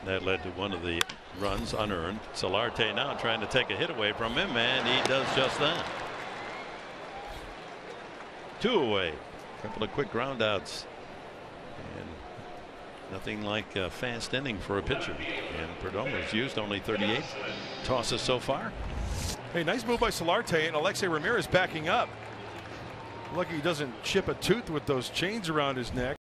That led to one of the runs unearned. Solarte now trying to take a hit away from him, and he does just that. 2 away. A couple of quick ground outs. And nothing like a fast inning for a pitcher. And Perdomo's used only 38 tosses so far. Hey, nice move by Solarte, and Alexei Ramirez backing up. Lucky he doesn't chip a tooth with those chains around his neck.